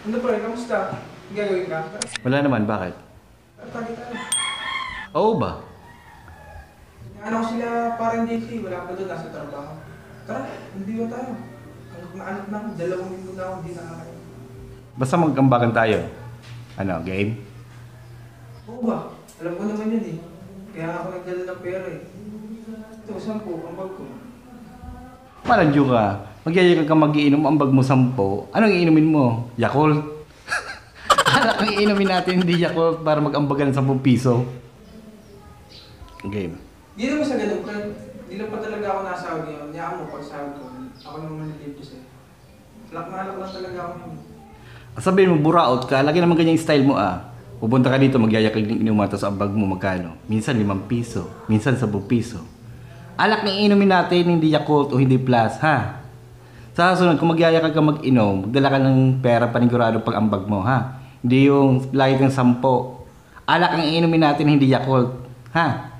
Ano pa rin? Kamusta? Gagawin ka? Wala naman, bakit? Tagi tayo. Oo ba? Ano ko sila parang JC, wala pa doon, nasa trabaho. Tara, hindi ba tayo? Anak na ako, 2 linggo na ako, hindi nakakain. Basta magkambakan tayo. Ano, game? Oo ba? Alam ko naman yun eh. Kaya ako nagdala ng pera eh. Ito, 10, ang bag ko. Maladyo ka. Magyayakag ka magiinom, ang bag mo 10. Anong iinumin mo? Yakult? Alak ang iinumin natin, hindi Yakult para mag-ambagan ng 10 piso. Game. Di naman sa ganun, friend. Di lang pa talaga ako nasahod ngayon. Niyaan mo pag sahod ko. Ako naman manilip ko sa'yo. Alak na alak lang talaga ako ngayon. Sabihin mo, buraot ka, lagi naman ganyan yung style mo ah. Pupunta ka dito, magyayakag ng inuman, tapos ang bag mo magkano? Minsan 5 piso, minsan 10 piso. Alak na iinumin natin, hindi Yakult o hindi Plus, ha? Sa sunod, kung magyayakag ka mag-inom, magdala ka ng pera panigurado pag ambag mo, ha? Hindi yung lagi kang 10. Alak ang iinumin natin, hindi Yakult, ha?